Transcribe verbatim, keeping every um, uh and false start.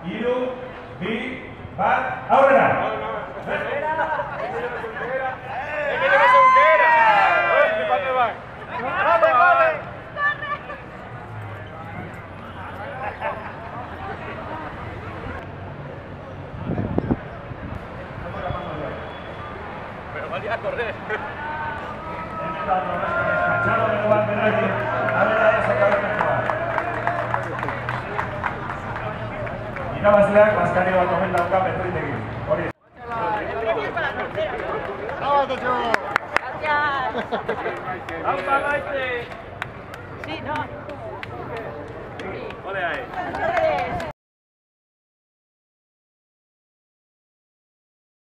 hiru, bi, bat, aurrera! Pero valía a correr. Descanchado de nuevo al penalti. A ver a ese cabrón de jugar. Irabazleak Baskari bat omen dauka Petrintegin. Hori. Gracias. ¡Aupa, Maite! Sí, no. Ole ahí.